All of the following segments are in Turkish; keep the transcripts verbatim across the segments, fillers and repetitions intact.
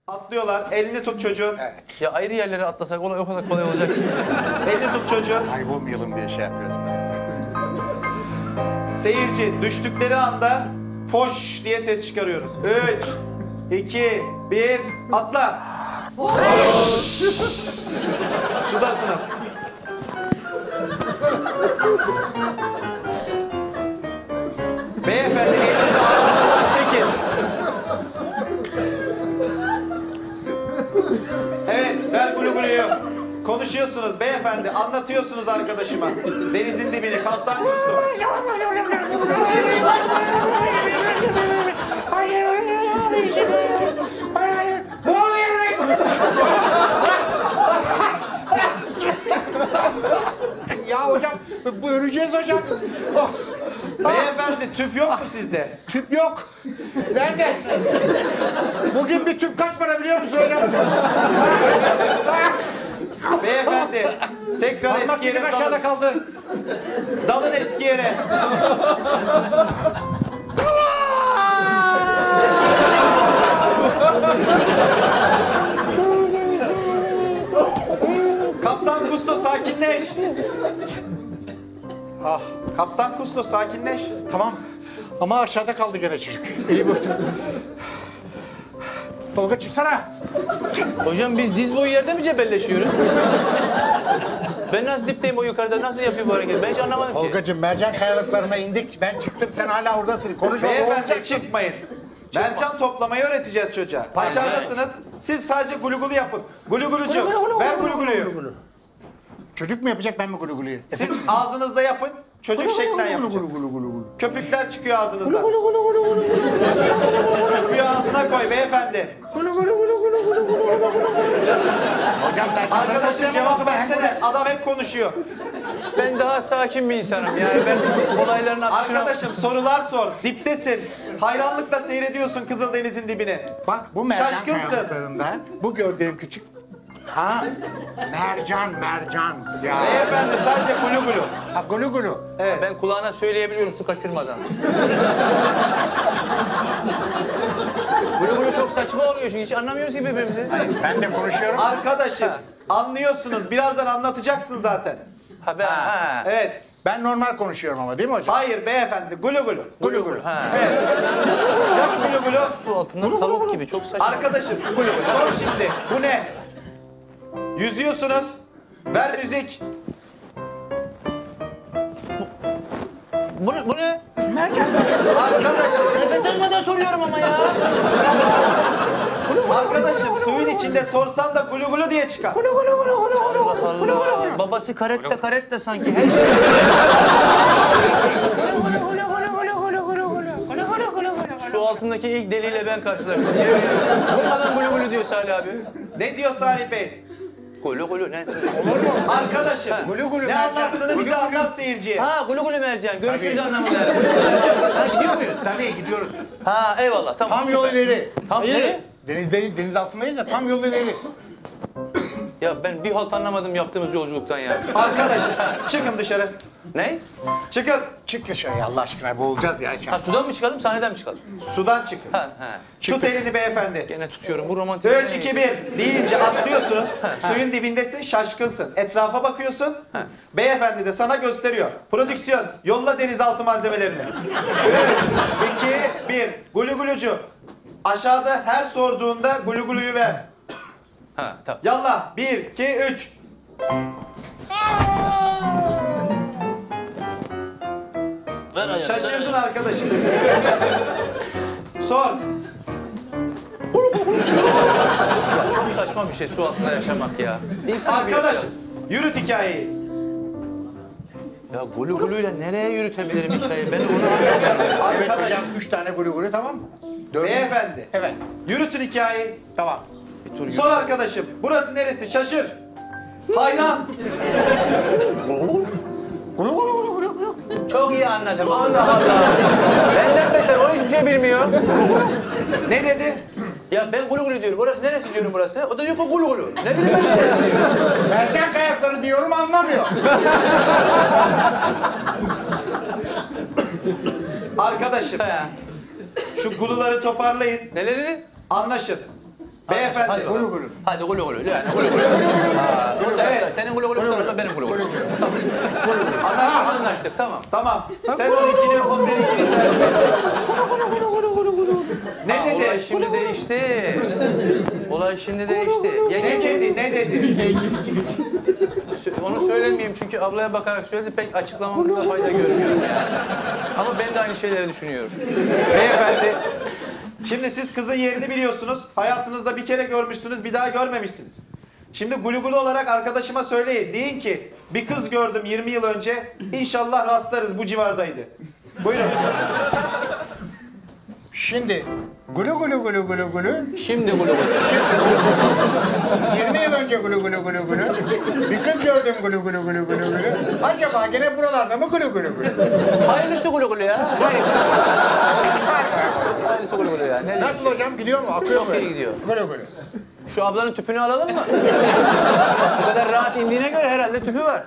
Atlıyorlar. Elini tut çocuğun. Evet. Ya ayrı yerlere atlasak o kadar kolay olacak. Elini tut çocuğun. Kaybolmayalım diye şey yapıyoruz. Seyirci düştükleri anda foş diye ses çıkarıyoruz. Üç, iki, bir, atla. Sudasınız. Beyefendi elinizi arkanızdan çekin. Evet, ver gulu guluyu. Konuşuyorsunuz beyefendi, anlatıyorsunuz arkadaşıma. Denizin dibini, Kaptan Kusto. Ya hocam, bu öleceğiz hocam. Oh, Beyefendi tüp yok mu sizde? tüp yok. Nerede? Bugün bir tüp kaç para biliyor musun hocam? Beyefendi tekrar Parmak eski yere çekim dalın. aşağıda kaldı. Dalın eski yere. Kaptan Kusto sakinleş. Ah, Kaptan Kusto sakinleş. Tamam. Ama aşağıda kaldı gene çocuk. İyi bu. Tolga çıksana. Hocam biz diz boyu yerde mi cebelleşiyoruz? Ben nasıl dipteyim o yukarıda? Nasıl yapıyor bu hareketi? Ben hiç anlamadım ki. Tolgacığım mercan kayalıklarına indik. Ben çıktım sen hala oradasın. Konuşma. Beyefendi çıkmayın. Mercan toplamayı öğreteceğiz çocuğa. Aşağıdasınız. Siz sadece gulu gulu yapın. Gulu gulucu. Ver gulu guluyu. Çocuk mu yapacak ben mi gulu guluyu? Siz ağzınızda yapın. Çocuk şeklen yapacak. Köpükler çıkıyor ağzınızdan. Köpüğü ağzına koy beyefendi. Hocam ben Arkadaşım cevap versene. Adam hep konuşuyor. Ben daha sakin bir insanım yani. Ben olayların akışına... Arkadaşım sorular sor. Diptesin. Hayranlıkla seyrediyorsun Kızıldeniz'in dibini. Bak bu mercan Şaşkınsın. kayalıklarında bu gördüğüm küçük... Ha mercan mercan. Ya. Beyefendi sadece gulu gulu. Ha gulu gulu. Evet. Ben kulağına söyleyebiliyorum su kaçırmadan. Gulu gulu çok saçma oluyor çünkü hiç anlamıyoruz ki birbirimizi. Ben de konuşuyorum. Arkadaşım anlıyorsunuz. Birazdan anlatacaksın zaten. Ha ben ha. Evet. Ben normal konuşuyorum ama değil mi hocam? Hayır beyefendi. Gulu gulu. Gulu gulu ha. Yap gulu gulu. Su altında tavuk gibi çok saçma. Arkadaşım sor şimdi. Bu ne? Yüzüyorsunuz. Ver müzik. Bu ne? Bu ne? Arkadaşım, Nefes almadan soruyorum ama ya. arkadaşım suyun içinde sorsan da gulu gulu diye çıkar. Allah Allah. Babası karette karette sanki her şey. Su altındaki ilk deliyle ben karşılaştım. Bunlardan gulu gulu diyor Salih abi. Ne diyor Salih Bey? Gulu gulu ne? Arkadaşım, Gulu gulu ne mercan. anlattığını Gulu bize gulu. anlat seyirciye. Ha gulu gulu mercan. Görüşürüz Tabii. anlamında. Gulu gulu mercan. Ha gidiyor muyuz? Tabii gidiyoruz. Ha eyvallah tamam. Tam süper. yol ileri. Tam nereye? Denizde, deniz altındayız ya tam yol ileri. Ya ben bir halt anlamadım yaptığımız yolculuktan ya. Arkadaşım, çıkın dışarı. Ne? Çıkın. Çık dışarıya Allah aşkına boğulacağız ya. Ha sudan mı çıkalım sahneden mi çıkalım? Sudan çıkın. Ha ha. Tut elini beyefendi. Gene tutuyorum bu romantik. üç, iki, bir deyince atlıyorsunuz. Suyun dibindesin, şaşkınsın. Etrafa bakıyorsun. Beyefendi de sana gösteriyor. Prodüksiyon, yolla denizaltı malzemelerini. üç, iki, bir. Gulu gulucu. Aşağıda her sorduğunda gulu guluyu ver. Ha tamam. Yallah. bir, iki, üç. Ver ayağını. Şaşırdın arkadaşım. Sor. Çok saçma bir şey su altında yaşamak ya. İnsan bir Arkadaş, yaşam. yürüt hikayeyi. Ya gulu guluyla nereye yürütebilirim hikayeyi? Ben onu anlamıyorum. Evet Arkadaş, hocam üç tane gulu gulu tamam mı? Dördüncü- beyefendi. Evet Yürütün hikayeyi. tamam. Sor arkadaşım. Burası neresi? Şaşır. Hayran. Çok iyi anladım. Allah Allah. Benden beter. O hiçbir şey bilmiyor. Ne dedi? Ya ben gulu gulu diyorum. Burası neresi diyorum burası? O da diyor ki gulu gulu. Ne bileyim ben neresi diyor. Mercan kayakları diyorum anlamıyor. Arkadaşım, Ha. şu guluları toparlayın. Neleri? Anlaşın. Beyefendi. Hadi bakalım. Gulu gulu. Hadi gulu gulu. Yani gulu gulu. Aa, Evet. Senin gulu gulu da benim gulu gulu. Anlaştık. Anlaştık tamam. Tamam. Sen onunkini, o seninkini de. Ne Aa, olay dedi? şimdi değişti. Olay şimdi değişti. Ne Yenge, dedi? Ne dedi? onu söylemeyeyim çünkü ablaya bakarak söyledi pek açıklamakta fayda görmüyorum yani. Ama ben de aynı şeyleri düşünüyorum. Beyefendi. Şimdi siz kızın yerini biliyorsunuz. Hayatınızda bir kere görmüşsünüz, bir daha görmemişsiniz. Şimdi gulu gulu olarak arkadaşıma söyleyin. Deyin ki bir kız gördüm yirmi yıl önce. İnşallah rastlarız, bu civardaydı. Buyurun. Şimdi gulu gulu gulu gulu gulu. Şimdi gulu gulu. yirmi yıl önce gulu gulu gulu gulu. Bir kız gördüm gulu gulu gulu gulu gulu. Acaba gene buralarda mı gulu gulu gulu? Hayırlısı gulu gulu ya. Hayırlısı gulu gulu ya. Ne Nasıl hocam, gidiyor mu? Akıyor mu? Çok iyi gidiyor. Gulu gulu. Şu ablanın tüpünü alalım mı? Bu kadar rahat indiğine göre herhalde tüpü var.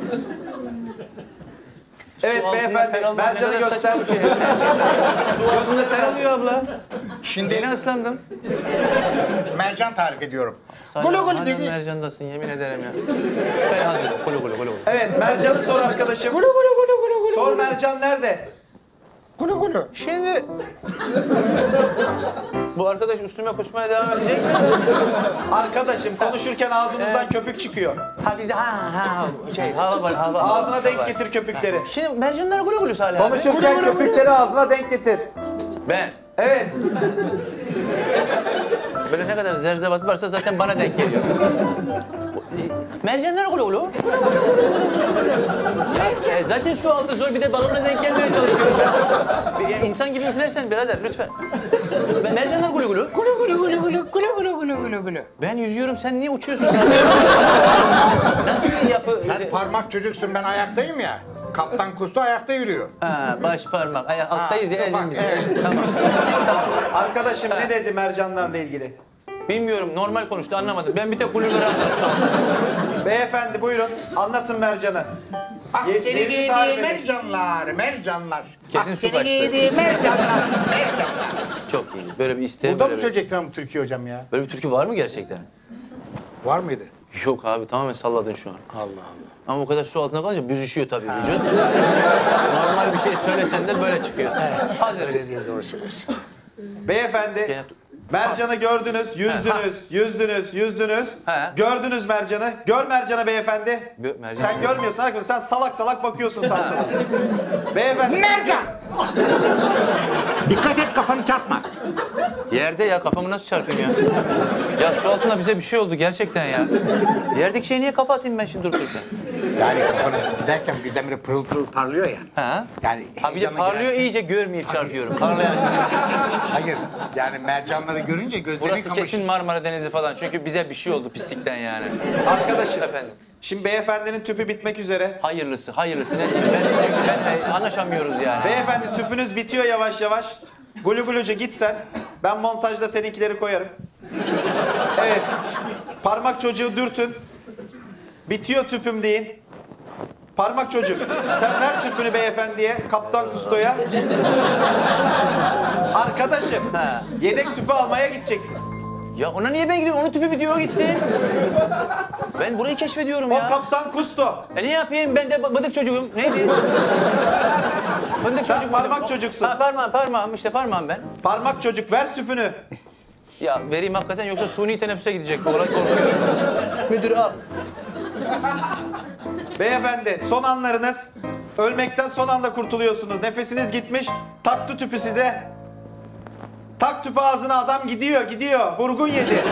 Evet Su altında beyefendi, ter almak Mercan'ı ne kadar göster. saçma bir şey. Su altında ter alıyor abla. Şimdi Yine ıslandım. mercan tarif ediyorum. Hala- Gulu gulu hala dedi. Mercan'dasın yemin ederim ya. Ben hazırım. Gulu gulu gulu gulu. Evet, Mercan'ı sor arkadaşım. Gulu gulu gulu gulu gulu. Sor Mercan nerede? Gulu gulu. Şimdi... Bu arkadaş üstüme kusmaya devam edecek mi? Arkadaşım konuşurken ağzınızdan köpük çıkıyor. Ha bizde ha ha şey hava var hava. Ağzına hava denk var. getir köpükleri. Şimdi mercanlar gulu gulu Salih abi. Konuşurken köpükleri ağzına denk getir. Ben. Evet. Böyle ne kadar zerzevat varsa zaten bana denk geliyor. Mercanlar gulu gulu. Ya, e, zaten su altı zor bir de balonla denk gelmeye çalışıyorum ben. Bir, insan gibi üflersen birader lütfen. Ben- Mercanlar gulu gulu. Gulu gulu gulu gulu gulu gulu gulu gulu gulu. Ben yüzüyorum sen niye uçuyorsun sen? Nasıl bir yapı? Sen parmak çocuksun, ben ayaktayım ya. Kaptan Kustu ayakta yürüyor. Ha baş parmak. Ay, alttayız ya Ha, ezin ufak, bizi. evet. Tamam. Arkadaşım ne dedi mercanlarla ilgili? Bilmiyorum normal konuştu anlamadım. Ben bir tek guluları anladım şu an. Beyefendi buyurun anlatın Mercan'ı. Ah Ye- seni yerini tarif giydiği edin. mercanlar, mercanlar. Kesin ah, su seni kaçtı. giydiği mercanlar, mercanlar. Çok iyi. Böyle bir isteğe Burada mı böyle, bir, söyleyecektin bu türkü hocam ya? böyle bir türkü var mı gerçekten? Var mıydı? Yok abi tamamen salladın şu an. Allah Allah. Ama o kadar su altına kalınca büzüşüyor tabii vücut. Normal bir şey söylesen de böyle çıkıyor. Hazırız. Dediğin doğru söylüyorsun. Beyefendi Gel. Mercan'ı gördünüz, yüzdünüz, yüzdünüz, yüzdünüz. He. Gördünüz Mercan'ı. Gör Mercan'ı beyefendi. Gö- Mercan Sen mı? görmüyorsun arkadaş. Sen salak salak bakıyorsun sağa sola. Beyefendi. Mercan! Dikkat et, kafanı çarpma. Yerde ya kafamı nasıl çarpayım ya? Ya su altında bize bir şey oldu gerçekten ya. Yerdeki şeye niye kafa atayım ben şimdi durup dururken? Yani kafanı giderken birdenbire pırıl pırıl parlıyor ya. Ha? Yani Ha bir de heyecana parlıyor girersin. iyice görmeyip çarpıyorum. Parlayan. Hayır, yani mercanları görünce gözlerin Burası kamaşır. kesin Marmara Denizi falan. Çünkü bize bir şey oldu pislikten yani. Arkadaşım. Efendim. Şimdi beyefendinin tüpü bitmek üzere. Hayırlısı, hayırlısı ne diyeyim ben çünkü ben e, anlaşamıyoruz yani. Beyefendi tüpünüz bitiyor yavaş yavaş. Gulu gulucu git sen. Ben montajda seninkileri koyarım. Evet. Parmak çocuğu dürtün. Bitiyor tüpüm deyin. Parmak çocuk. Sen ver tüpünü beyefendiye, Kaptan Kusto'ya. Arkadaşım, Ha. yedek tüpü almaya gideceksin. Ya ona niye ben gidiyorum? Onun tüpü bitiyor o gitsin. Ben burayı keşfediyorum O ya. Kaptan Kusto. E ne yapayım? Ben de bı- bıdık çocuğum. Neydi? Fındık Sen çocuk. parmak O- çocuksun. Ha parmağım, parmağım işte parmağım ben. Parmak çocuk, ver tüpünü. Ya vereyim hakikaten yoksa suni teneffüse gidecek bu olay korkuyorum. Müdür al. Beyefendi, son anlarınız. Ölmekten son anda kurtuluyorsunuz. Nefesiniz gitmiş. Taktı tüpü size. Tak tüpü ağzına, adam gidiyor, gidiyor. Vurgun yedi.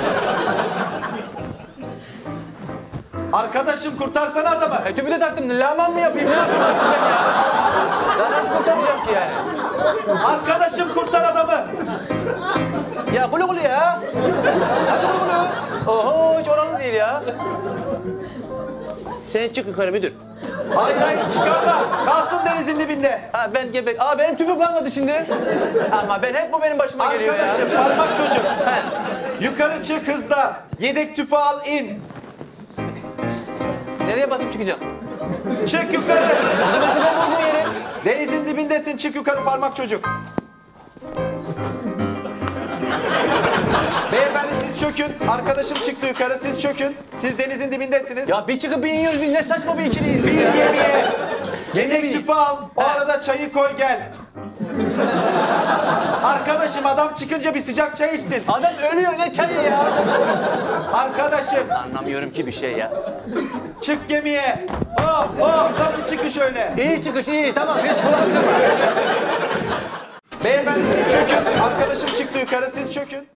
Arkadaşım kurtarsana adamı. E tüpü de taktım. Laman mı yapayım? Ne yapayım artık ben ya? Ya nasıl kurtaracağım ki yani? Arkadaşım kurtar adamı. Ya gulu gulu ya. Hadi gulu gulu. Oho hiç oralı değil ya. Sen çık yukarı müdür. Hayır hayır çıkarma. Kalsın denizin dibinde. Ha ben gebek. Aa benim tüpüm kalmadı şimdi. Ama ben hep bu benim başıma geliyor ya. Arkadaşım parmak çocuk. He. Yukarı çık hızla. Yedek tüpü al in. Nereye basıp çıkacağım? Çık yukarı. O zaman şuradan vurduğun yere. Denizin dibindesin, çık yukarı parmak çocuk. Beyefendi siz çökün. Arkadaşım çıktı yukarı, siz çökün. Siz denizin dibindesiniz. Ya bir çıkıp bir iniyoruz biz ne saçma bir ikiliyiz biz Bin ya. gemiye. Gemiye Yedek bineyim. tüpü al. O arada çayı koy gel. Arkadaşım adam çıkınca bir sıcak çay içsin. Adam ölüyor ne çayı ya. Arkadaşım Anlamıyorum ki bir şey ya. çık gemiye. Hop hop nasıl çıkış öyle? İyi çıkış iyi tamam hiç bulaştırma. Beyefendi siz çökün. Arkadaşım çıktı yukarı, siz çökün.